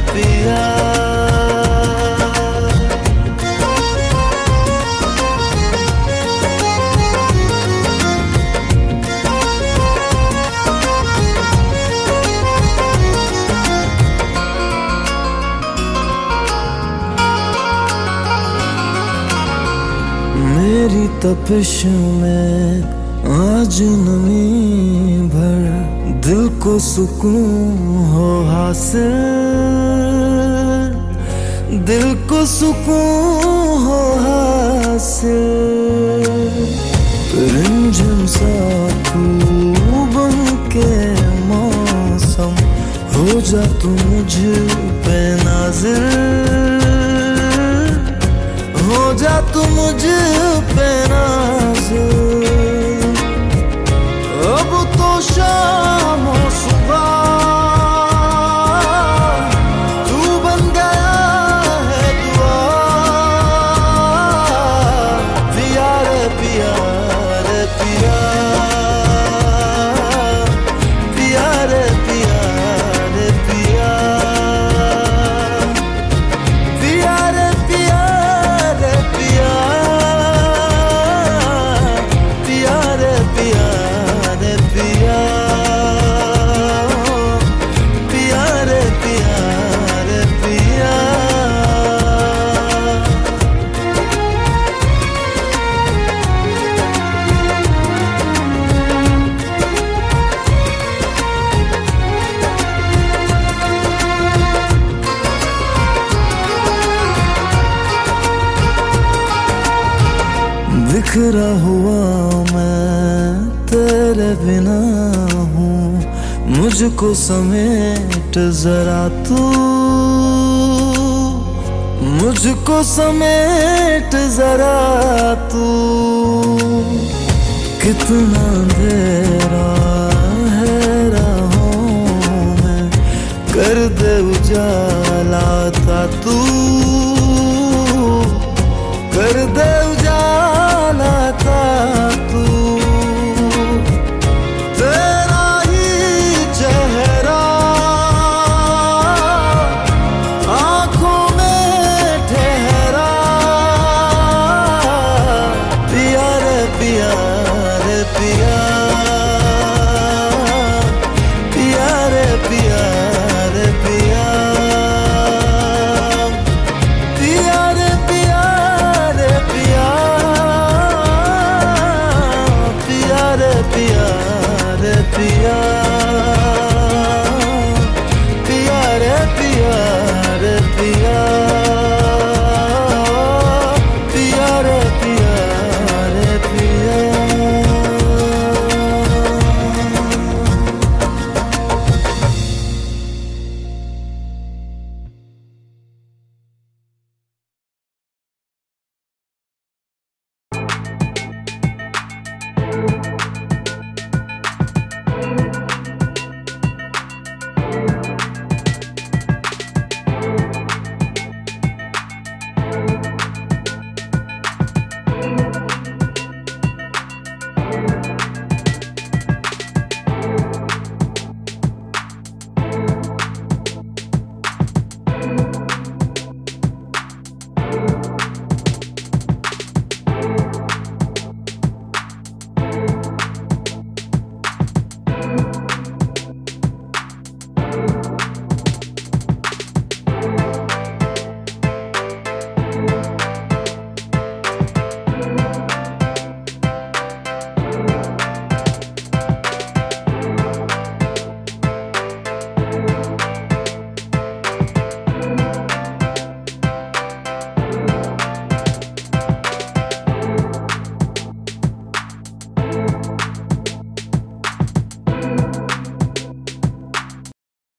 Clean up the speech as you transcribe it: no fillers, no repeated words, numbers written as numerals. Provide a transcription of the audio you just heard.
पिया। मेरी तपिश में आज नमी भर, दिल को सुकून हो हासिल, दिल को सुकून हो हासिल। रिमझिम सा तू बन के मौसम, हो जा तू मुझ पे नाज़िल, हो जा तू मुझ पे नाज़िल। अब तो शाम हो सुबह, तू बन गया है दुआ। पिया रे पिया रे पिया, पिया रे पिया रे पिया, पिया रे पिया रे पिया, पिया रे पिया रे पिया, पिया रे पिया रे पिया। बिखरा हुआ मैं तेरे बिना हूँ, मुझको समेट जरा तू, मुझको समेट जरा तू। कितना अंधेरा है राहों में, कर दे उजाला था तू।